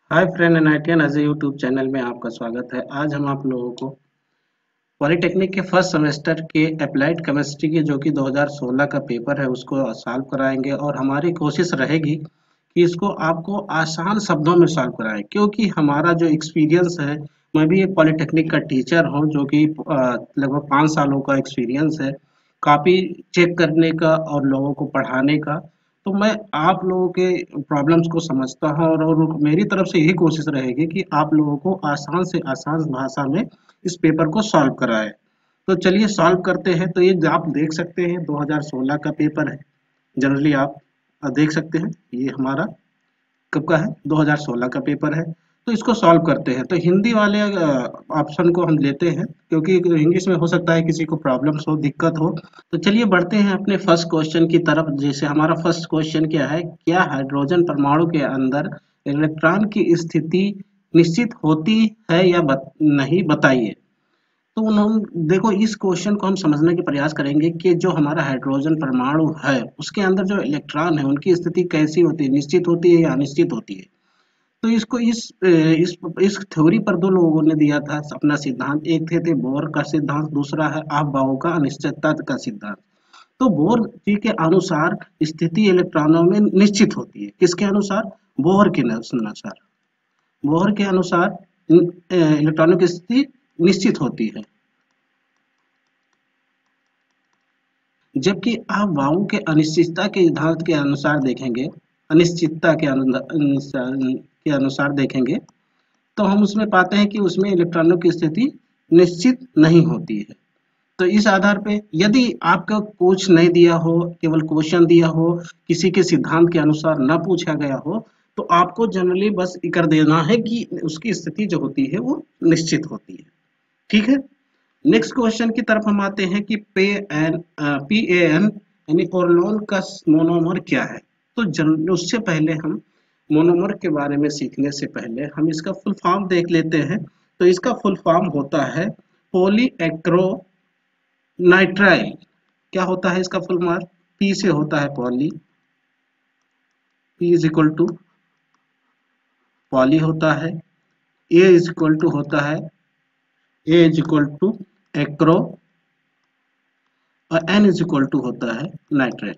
Hi friend NITN as a YouTube channel में आपका स्वागत है। आज हम आप लोगों को पॉलिटेक्निक के फर्स्ट सेमेस्टर के अप्लाइड केमिस्ट्री के जो कि 2016 का पेपर है उसको सॉल्व कराएंगे और हमारी कोशिश रहेगी कि इसको आपको आसान शब्दों में सॉल्व कराएं, क्योंकि हमारा जो एक्सपीरियंस है, मैं भी एक पॉलिटेक्निक का टीचर हूं जो कि लगभग 5 सालों का एक्सपीरियंस है कॉपी चेक करने का और लोगों को पढ़ाने का। तो मैं आप लोगों के प्रॉब्लम्स को समझता हूं और मेरी तरफ से यही कोशिश रहेगी कि आप लोगों को आसान से आसान भाषा में इस पेपर को सॉल्व कराएं। तो चलिए सॉल्व करते हैं। तो ये आप देख सकते हैं 2016 का पेपर है। जनरली आप देख सकते हैं ये हमारा कब का है, 2016 का पेपर है। तो इसको सॉल्व करते हैं। तो हिंदी वाले ऑप्शन को हम लेते हैं, क्योंकि इंग्लिश में हो सकता है किसी को प्रॉब्लम्स हो, दिक्कत हो। तो चलिए बढ़ते हैं अपने फर्स्ट क्वेश्चन की तरफ। जैसे हमारा फर्स्ट क्वेश्चन क्या है, क्या हाइड्रोजन परमाणु के अंदर इलेक्ट्रॉन की स्थिति निश्चित होती है या नहीं, बताइए। तो उन्होंने देखो, इस क्वेश्चन को हम समझने के प्रयास करेंगे कि जो हमारा हाइड्रोजन परमाणु है उसके अंदर जो इलेक्ट्रॉन है उनकी स्थिति कैसी होती है, निश्चित होती है या अनिश्चित होती है। तो इसको इस थ्योरी पर दो लोगों ने दिया था अपना सिद्धांत। एक थे बोर का सिद्धांत, दूसरा है अफबाउ का अनिश्चितता का सिद्धांत। तो बोर जी के अनुसार स्थिति इलेक्ट्रॉनों में निश्चित होती है। किसके अनुसार? बोहर के अनुसार। बोहर के अनुसार इलेक्ट्रॉनों की स्थिति निश्चित होती है। जबकि आप वायु के अनिश्चितता के सिद्धांत के अनुसार देखेंगे, अनिश्चितता के अनुसार देखेंगे, तो हम उसमें पाते हैं कि उसमें इलेक्ट्रॉनों की स्थिति निश्चित नहीं होती है। तो इस आधार पे यदि आपका कुछ नहीं दिया हो, केवल क्वेश्चन दिया हो, किसी के सिद्धांत के अनुसार न पूछा गया हो, तो आपको जनरली बस कर देना है कि उसकी स्थिति जो होती है वो निश्चित होती है। ठीक है। नेक्स्ट क्वेश्चन की तरफ हम आते हैं कि PAN यानी ओरलोन का मोनोमर क्या है। तो उससे पहले हम मोनोमर के बारे में सीखने से पहले हम इसका फुल फॉर्म देख लेते हैं। तो इसका फुल फॉर्म होता है पॉलीएक्रोनाइट्राइल। क्या होता है इसका फुल फॉर्म? P से होता है poly, P is equal to poly होता है, A इज इक्वल टू होता है A is equal to acro, और N इज इक्वल टू होता है नाइट्राइल।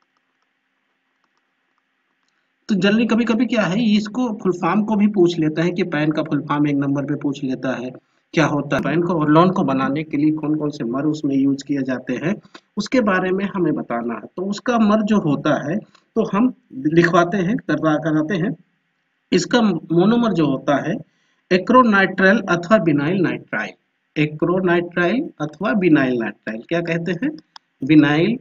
तो जनरली कभी कभी क्या है, इसको फुल फॉर्म को भी पूछ लेता है कि पैन का फुल फॉर्म एक नंबर पे पूछ लेता है क्या होता है। पैन को और लोन को बनाने के लिए कौन कौन से मर उसमें यूज किए जाते हैं उसके बारे में हमें बताना है। तो उसका मर जो होता है तो हम लिखवाते हैं, कराते हैं। इसका मोनोमर जो होता है एक्रोनाइट्राइल अथवा बिनाइल नाइट्राइल। एक्रोनाइट्राइल अथवा बिनाइल नाइट्राइल क्या कहते हैं? Vinyl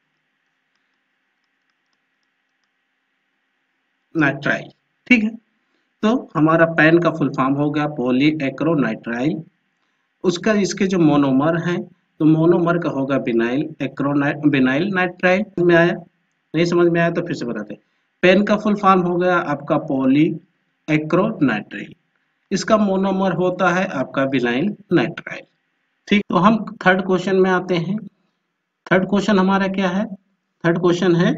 nitrile. ठीक है। तो हमारा पैन का फुल फॉर्म हो गया पॉली एक्रोनाइट्राइल। उसका इसके जो मोनोमर हैं, तो मोनोमर का होगा बिनाइल नाइट्राइल। समझ में आया? नहीं समझ में आया तो फिर से बताते हैं। पेन का फुल फॉर्म हो गया आपका पॉली एक्रोनाइट्राइल। इसका मोनोमर होता है आपका बिनाइल नाइट्राइल। ठीक। तो हम थर्ड क्वेश्चन में आते हैं। थर्ड क्वेश्चन हमारा क्या है? थर्ड क्वेश्चन है,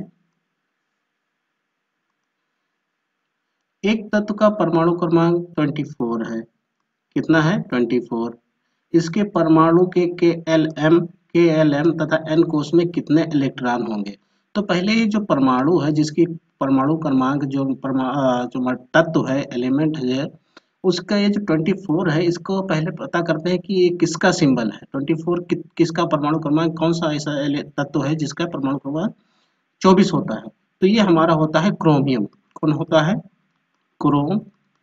एक तत्व का परमाणु क्रमांक 24 है। कितना है? 24। इसके परमाणु के एल एम तथा एन कोश में कितने इलेक्ट्रॉन होंगे? तो पहले ये जो परमाणु है, जिसकी परमाणु क्रमांक जो तत्व है, एलिमेंट है, उसका ये जो 24 है, इसको पहले पता करते हैं कि ये किसका सिंबल है। 24 किसका परमाणु क्रमांक, कौन सा ऐसा तत्व है जिसका परमाणु क्रमांक 24 होता है? तो ये हमारा होता है क्रोमियम। कौन होता है? क्रोमियम।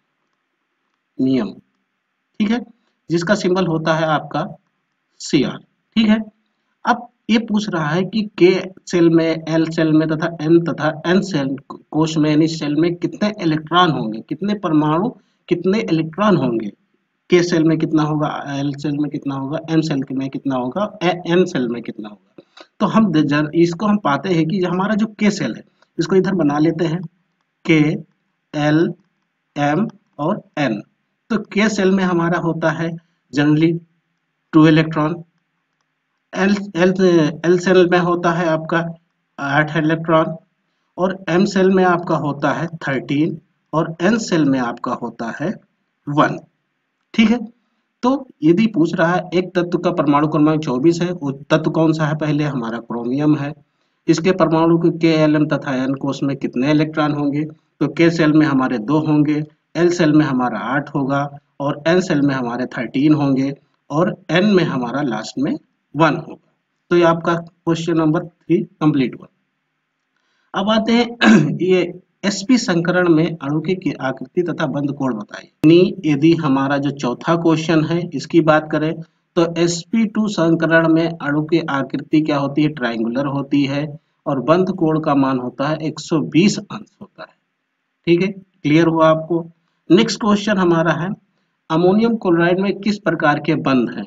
ठीक है। जिसका सिंबल होता है आपका Cr। ठीक है। अब ये पूछ रहा है कि के सेल में, एल सेल में तथा एन सेल कोश में यानी सेल में कितने इलेक्ट्रॉन होंगे, कितने परमाणु, कितने इलेक्ट्रॉन होंगे। के सेल में कितना होगा, एल सेल में कितना होगा, एम सेल में कितना होगा, एन सेल में कितना होगा। तो हम इसको हम पाते हैं कि हमारा जो के सेल है, इसको इधर बना लेते हैं, के, एल, एम और एन। तो के सेल में हमारा होता है generally 2 electron. L L L shell में होता है आपका 8 इलेक्ट्रॉन, और एम सेल में आपका होता है 13, और n सेल में आपका होता है 1। ठीक है, तो यदि पूछ रहा है एक तत्व का परमाणु क्रमांक 24 है, वो तत्व कौन सा है? पहले हमारा क्रोमियम है। इसके परमाणु के K, Lm तथा n कोष में कितने इलेक्ट्रॉन होंगे? तो K सेल में हमारे 2 होंगे, L सेल में हमारा 8 होगा और n सेल में हमारे 13 होंगे और n में हमारा लास्ट में 1 होगा। तो ये आपका क्वेश्चन नंबर 3 कंप्लीट हुआ। अब आते हैं ये sp संकरण में अणु की आकृति तथा बंध कोण बताइए। यानी यदि हमारा जो चौथा क्वेश्चन है इसकी बात करें तो sp2 संकरण में अणु की आकृति क्या होती है? ट्रायंगुलर होती है और बंध कोण का मान होता है 120 अंश होता है। ठीक है, क्लियर हुआ आपको? नेक्स्ट क्वेश्चन हमारा है अमोनियम क्लोराइड में किस प्रकार के बंध हैं?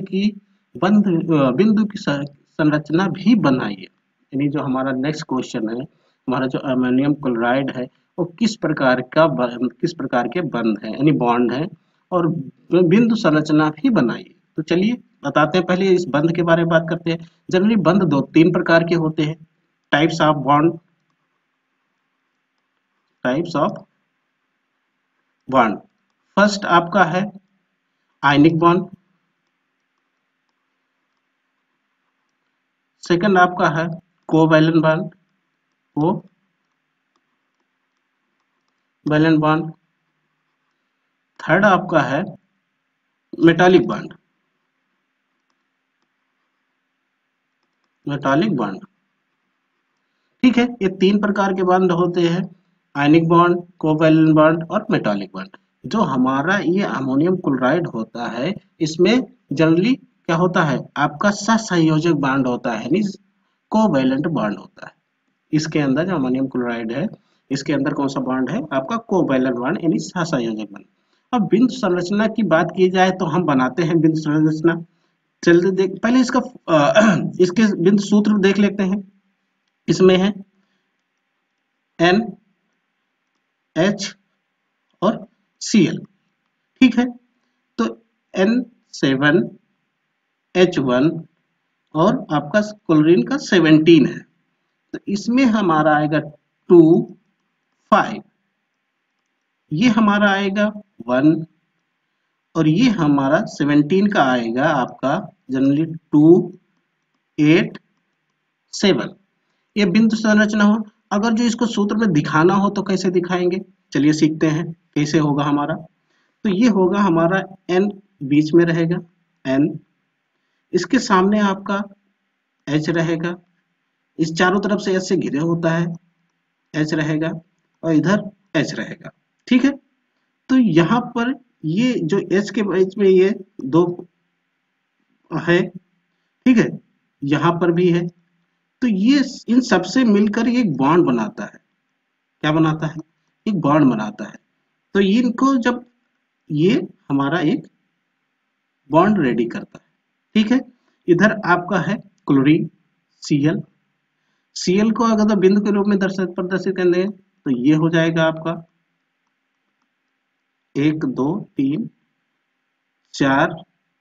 बिंदु की संरचना भी बनाइए। यानी जो हमारा नेक्स्ट क्वेश्चन है, हमारा जो अमोनियम क्लोराइड है वो किस प्रकार के बंध है यानी बॉन्ड है और बिंदु संरचना भी बनाइए। तो चलिए बताते हैं, पहले इस बंध के बारे में बात करते हैं। जनरली बंध 3 प्रकार के होते हैं। Types of bond. फर्स्ट आपका है आयनिक बॉन्ड, सेकंड आपका है कोवैलेंट बॉन्ड, थर्ड आपका है मेटालिक बॉन्ड। ठीक है, ये 3 प्रकार के बॉन्ड होते हैं, आयनिक बॉन्ड, कोवैलेंट बॉन्ड और मेटालिक बॉन्ड। जो हमारा ये अमोनियम क्लोराइड होता है इसमें जनरली क्या होता है? आपका सहसंयोजक बॉन्ड होता है यानी कोवैलेंट बॉन्ड होता है। इसके अंदर जो अमोनियम क्लोराइड है इसके अंदर कौन सा बॉन्ड है? आपका कोवैलेंट बॉन्ड यानी सहसंयोजक बॉन्ड। अब बिंदु संरचना की बात की जाए तो हम बनाते हैं बिंदु संरचना। चलते देख पहले इसके बिंदु सूत्र देख लेते हैं। इसमें है N, H और Cl। ठीक है, तो N7H1 और आपका क्लोरीन का 17 है, तो इसमें हमारा आएगा 2, 5, ये हमारा आएगा 1 और ये हमारा 17 का आएगा आपका जनरली 2, 8, 7। ये बिंदु संरचना हो। अगर जो इसको सूत्र में दिखाना हो तो कैसे दिखाएंगे? चलिए सीखते हैं कैसे होगा हमारा। तो ये होगा हमारा N बीच में रहेगा, N, इसके सामने आपका H रहेगा, इस चारों तरफ से H से घिरे होता है, H रहेगा और इधर H रहेगा। ठीक है, तो यहाँ पर ये जो H के बीच में ये 2 है, ठीक है, यहाँ पर भी है, तो ये इन सबसे मिलकर एक बॉन्ड बनाता है। क्या बनाता है? एक बॉन्ड बनाता है। तो इनको जब ये हमारा एक बॉन्ड रेडी करता है। ठीक है, इधर आपका है क्लोरीन Cl को अगर तो बिंदु के रूप में प्रदर्शित करेंगे तो ये हो जाएगा आपका 1, 2, 3, 4,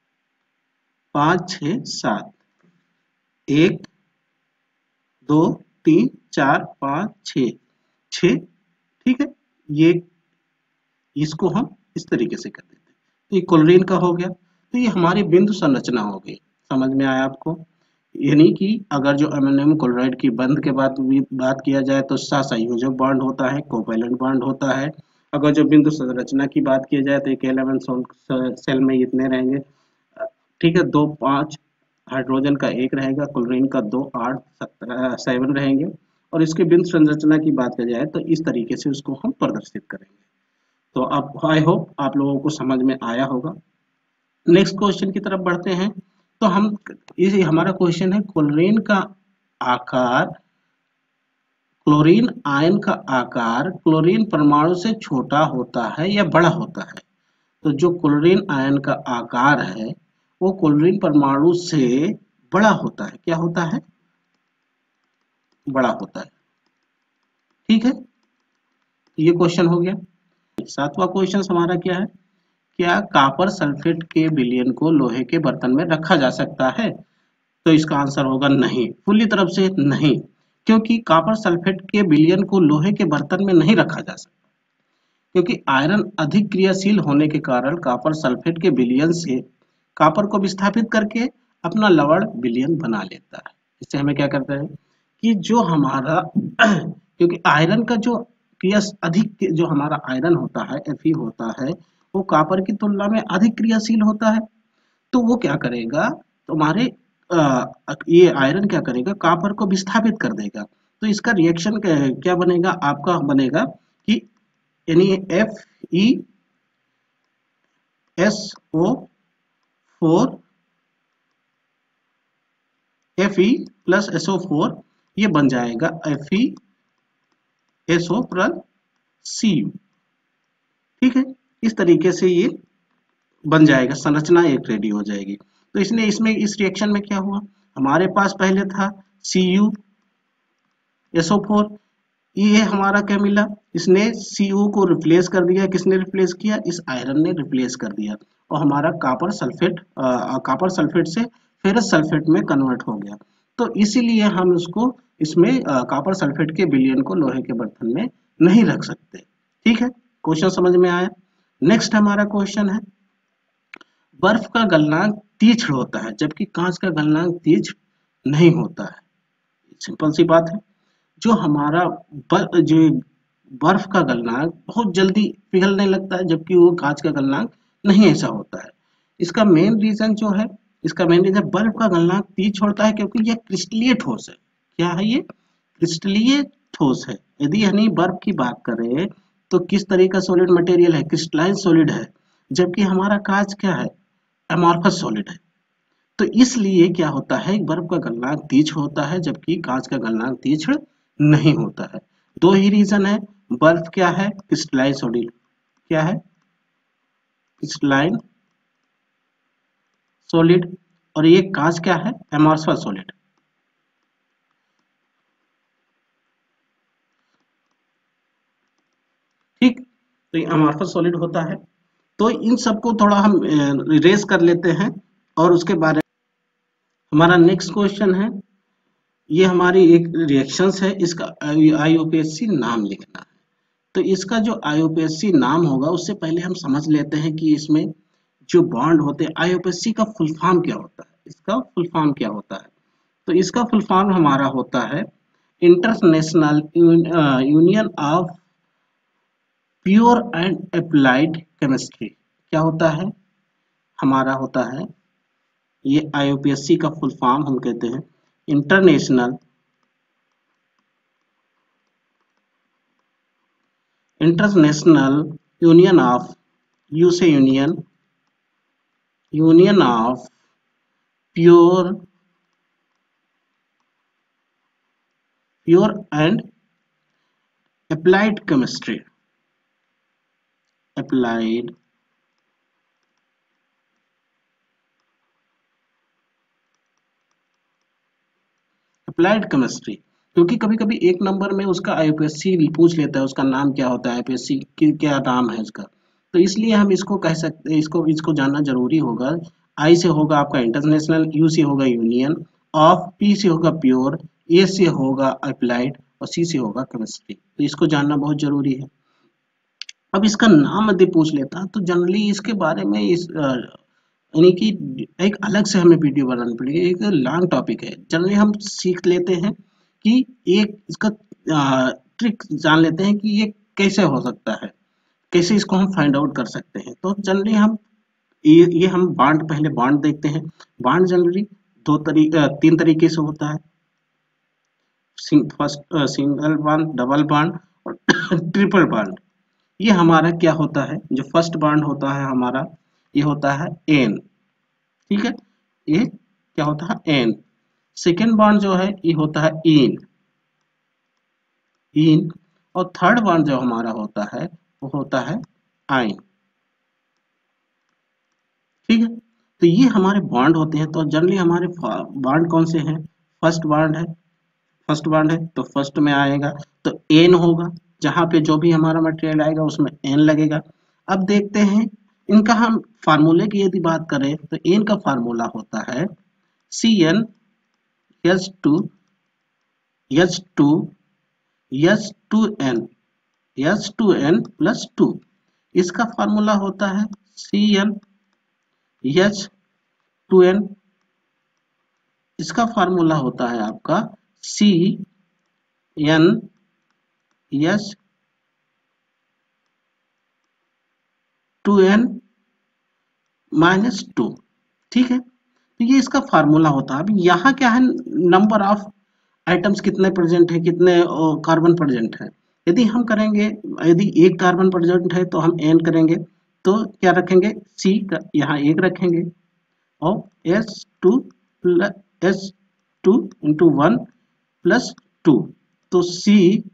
5, 6, 7, 1, 2, 3, 4, 5, 6। ठीक है, ये इसको हम इस तरीके से कर देते हैं। तो ये क्लोरीन का हो गया। तो ये हमारी बिंदु संरचना हो गई। समझ में आया आपको? यानी कि अगर जो अमोनियम क्लोराइड की बंध के बात किया जाए तो सहसंयोजक बॉन्ड होता है, कोवैलेंट बॉन्ड होता है। अगर जो बिंदु संरचना की बात की जाए तो एक 11 सेल में इतने रहेंगे। ठीक है, 2, 5 हाइड्रोजन का 1 रहेगा, क्लोरीन का 2, 8, 7 रहेंगे। और इसके बिंदु संरचना की बात की जाए तो इस तरीके से उसको हम प्रदर्शित करेंगे। तो अब आई होप आप लोगों को समझ में आया होगा। नेक्स्ट क्वेश्चन की तरफ बढ़ते हैं। तो हम ये हमारा क्वेश्चन है क्लोरीन आयन का आकार क्लोरीन परमाणु से छोटा होता है या बड़ा होता है? तो जो क्लोरीन आयन का आकार है वो क्लोरीन परमाणु से बड़ा होता है। क्या होता है? बड़ा होता है। ठीक है, ये क्वेश्चन हो गया। 7वां क्वेश्चन हमारा क्या है? क्या कॉपर सल्फेट के विलयन को लोहे के बर्तन में रखा जा सकता है? तो इसका आंसर होगा नहीं, पूरी तरफ से नहीं, क्योंकि कॉपर सल्फेट के विलयन को लोहे के बर्तन में नहीं रखा जा सकता। क्योंकि आयरन अधिक क्रियाशील होने के कारण कॉपर सल्फेट के विलयन से कॉपर को विस्थापित करके अपना लवण विलयन बना लेता है। इससे हमें क्या करता है कि जो हमारा क्योंकि आयरन का जो क्रिया अधिक जो हमारा आयरन होता है Fe होता है वो कॉपर की तुलना में अधिक क्रियाशील होता है। तो वो क्या करेगा तुम्हारे ये आयरन क्या करेगा कॉपर को विस्थापित कर देगा। तो इसका रिएक्शन क्या बनेगा आपका बनेगा कि FeSO4 Fe+SO4 ये बन जाएगा FeSO प्लस Cu। ठीक है, इस तरीके से ये बन जाएगा, संरचना एक रेडी हो जाएगी। तो इसने इसमें इस रिएक्शन में क्या हुआ, हमारे पास पहले था CuSO4, ये हमारा क्या मिला, इसने Cu को रिप्लेस कर दिया। किसने रिप्लेस किया, इस आयरन ने रिप्लेस कर दिया और हमारा कॉपर सल्फेट से फेरस सल्फेट में कन्वर्ट हो गया। तो इसीलिए हम उसको इसमें कॉपर सल्फेट के विलयन को लोहे के बर्तन में नहीं रख सकते। ठीक है, क्वेश्चन समझ में आया। नेक्स्ट हमारा क्वेश्चन है, बर्फ का गलनांक तीक्ष्ण होता है जबकि कांच का गलनांक तीक्ष्ण नहीं होता है। सिंपल सी बात है, जो हमारा जो बर्फ का गलनांक बहुत जल्दी पिघलने लगता है जबकि वो कांच का गलनांक नहीं ऐसा होता है। इसका मेन रीजन जो है, इसका मेन रीजन बर्फ का गलनांक तीक्ष्ण होता है क्योंकि यह क्रिस्टलीय ठोस है। क्या है ये, क्रिस्टलीय ठोस है। यदि यानी बर्फ की बात करें तो किस तरह का सॉलिड मटेरियल है, क्रिस्टलाइन सॉलिड है, जबकि हमारा कांच क्या है, अमॉर्फस सॉलिड है। तो इसलिए क्या होता है, बर्फ का गलनांक तीक्ष्ण होता है जबकि कांच का गलनांक तीक्ष्ण नहीं होता है। दो ही रीजन है, बर्फ क्या है, क्रिस्टलाइन सॉलिड, क्या है, क्रिस्टलाइन सॉलिड, और ये कांच क्या है, अमॉर्फस सॉलिड। ठीक, तो ये अमॉर्फस सॉलिड होता है। तो इन सबको थोड़ा हम इरेज कर लेते हैं और उसके बारे में हमारा नेक्स्ट क्वेश्चन है, ये हमारी एक रिएक्शंस है, इसका IUPAC नाम लिखना है। तो इसका जो IUPAC नाम होगा उससे पहले हम समझ लेते हैं कि इसमें जो बॉन्ड होते हैं, IUPAC का फुल फॉर्म क्या होता है, इसका फुल फॉर्म क्या होता है। तो इसका फुल फॉर्म हमारा होता है international union of pure and applied chemistry. क्या होता है, हमारा होता है ये IUPAC का फुल फॉर्म हम कहते हैं इंटरनेशनल यूनियन ऑफ, यू से union of pure and applied chemistry, applied chemistry. क्योंकि कभी कभी एक नंबर में उसका IUPAC पूछ लेता है, उसका नाम क्या होता है, IUPAC क्या नाम है इसका। तो इसलिए हम इसको कह सकते हैं, इसको जानना जरूरी होगा। I से होगा आपका इंटरनेशनल, U से होगा यूनियन ऑफ, P से होगा प्योर, A से होगा अप्लाइड और C से होगा केमिस्ट्री। तो इसको जानना बहुत जरूरी है। अब इसका नाम यदि पूछ लेता तो जनरली इसके बारे में यानी कि एक अलग से हमें वीडियो बनानी पड़ेगी, एक लॉन्ग टॉपिक है। जनरली हम सीख लेते हैं कि एक इसका ट्रिक जान लेते हैं कि ये कैसे हो सकता है, कैसे इसको हम फाइंड आउट कर सकते हैं। तो जनरली हम ये हम बॉन्ड, पहले बॉन्ड देखते हैं। बॉन्ड जनरली तीन तरीके से होता है, first single bond, double bond और ट्रिपल बॉन्ड। ये हमारा क्या होता है, जो फर्स्ट बॉन्ड होता है हमारा, ये होता है एन। ठीक है, ये क्या होता है, एन। सेकेंड बॉन्ड जो है ये होता है इन। और थर्ड बॉन्ड जो हमारा होता है वो होता है आइन। ठीक है, तो ये हमारे बॉन्ड होते हैं। तो जनरली हमारे बॉन्ड कौन से हैं, फर्स्ट बॉन्ड है तो फर्स्ट में आएगा तो एन होगा, जहां पे जो भी हमारा मटेरियल आएगा उसमें एन लगेगा। अब देखते हैं इनका, हम फार्मूले की यदि बात करें तो एन का फार्मूला होता है CN H2 H2 H2N H2n+2। इसका फार्मूला होता है CnH2n। इसका फार्मूला होता है आपका CnH2n-2। ठीक है, तो ये इसका फार्मूला होता है। अब यहाँ क्या है, नंबर ऑफ आइटम्स कितने प्रेजेंट है, कितने कार्बन प्रेजेंट है। यदि हम करेंगे, यदि एक कार्बन प्रेजेंट है तो हम n करेंगे, तो क्या रखेंगे, C का यहाँ एक रखेंगे और S2 इंटू 1 प्लस 2, तो C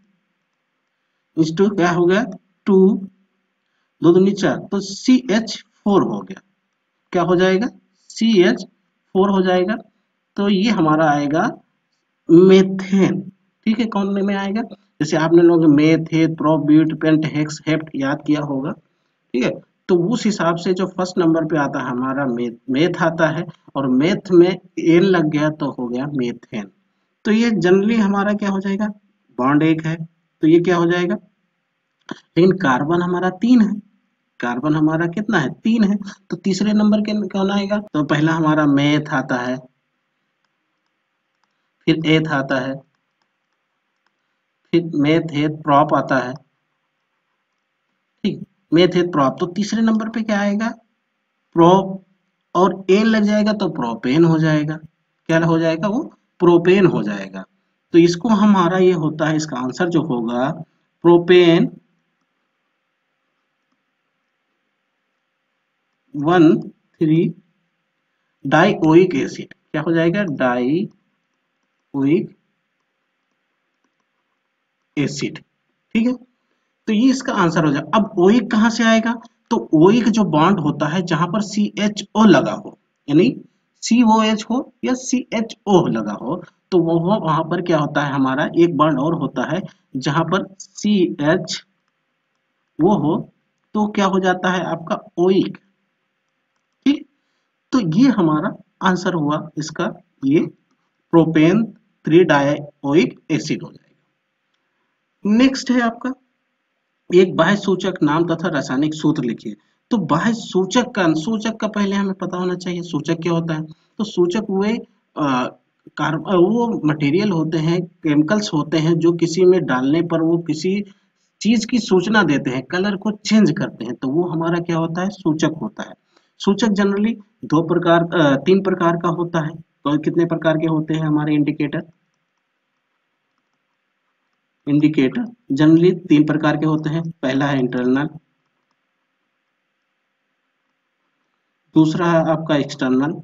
इंटू क्या हो गया 2, 2 दूनी 4, तो CH4 हो गया। क्या हो जाएगा, CH4 हो जाएगा। तो ये हमारा आएगा मेथेन। ठीक है, कौन में आएगा, जैसे आपने लोग meth, eth, prop, but, pent, hex, hept याद किया होगा। ठीक है, तो उस हिसाब से जो फर्स्ट नंबर पे आता है हमारा मेथ आता है, और मेथ में एन लग गया तो हो गया मेथेन। तो ये जनरली हमारा क्या हो जाएगा, बॉन्ड एक है तो ये क्या हो जाएगा, लेकिन कार्बन हमारा 3 है, कार्बन हमारा कितना है 3 है, तो तीसरे नंबर के कौन आएगा, तो पहला हमारा मेथ आता है, फिर एथ आता है, फिर मेथ हेथ प्रॉप आता है। ठीक, मेथ हेथ प्रॉप, तो तीसरे नंबर पे क्या आएगा, प्रोप, और एन लग जाएगा तो प्रोपेन हो जाएगा। क्या हो जाएगा, वो प्रोपेन हो जाएगा। तो इसको हमारा ये होता है, इसका आंसर जो होगा प्रोपेन 1,3 डाइओइक एसिड। क्या हो जाएगा, डाइओइक एसिड। ठीक है, तो ये इसका आंसर हो जाए। अब ओइक कहां से आएगा, तो ओइक जो बॉन्ड होता है जहां पर CHO लगा हो, यानी COH हो या CHO लगा हो, तो वो वहां पर क्या होता है, हमारा एक बॉन्ड और होता है जहां पर CH वो हो, तो क्या हो जाता है आपका ओइक। ठीक, तो ये हमारा आंसर हुआ इसका, ये प्रोपेन 3 डाइओइक एसिड हो जाएगा। नेक्स्ट है आपका, एक बाह्य सूचक नाम तथा रासायनिक सूत्र लिखिए। तो बाह्य सूचक का पहले हमें पता होना चाहिए सूचक क्या होता है। तो सूचक वो मटेरियल होते हैं, केमिकल्स होते हैं जो किसी में डालने पर वो किसी चीज की सूचना देते हैं, कलर को चेंज करते हैं, तो वो हमारा क्या होता है, सूचक होता है। सूचक जनरली 3 प्रकार का होता है। तो कितने प्रकार के होते हैं हमारे इंडिकेटर, जनरली 3 प्रकार के होते हैं। पहला है इंटरनल, दूसरा है आपका एक्सटर्नल,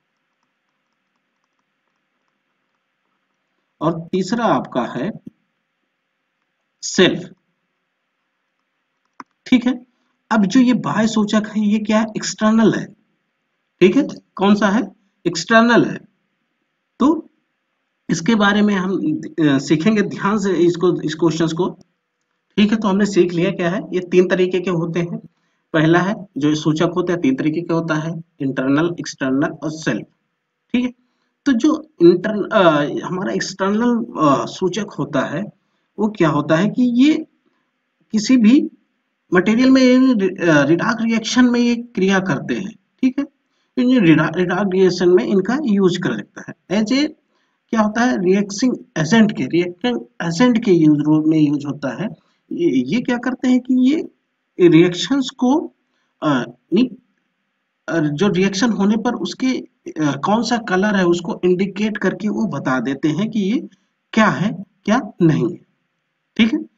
और तीसरा आपका है सेल्फ। ठीक है, अब जो ये बाह्य सूचक है ये क्या है, एक्सटर्नल है। ठीक है, कौन सा है, एक्सटर्नल है। तो इसके बारे में हम सीखेंगे ध्यान से इस क्वेश्चंस को। ठीक है, तो हमने सीख लिया क्या है, ये 3 तरीके के होते हैं। पहला है जो सूचक होते हैं 3 तरीके के होता है, इंटरनल, एक्सटर्नल और सेल्फ। ठीक है, तो जो हमारा एक्सटर्नल सूचक होता है वो क्या होता है कि ये किसी भी मटेरियल में रिडाक्ट रिएक्शन में ये क्रिया करते हैं। ठीक है, तो ये रिडाक्ट रिएक्शन में इनका यूज कर सकता है एज ए क्या होता है, रिएक्टिंग एजेंट के रूप में यूज होता है। ये क्या करते हैं कि ये रिएक्शंस को जो रिएक्शन होने पर उसके कौन सा कलर है उसको इंडिकेट करके वो बता देते हैं कि ये क्या है क्या नहीं है। ठीक है,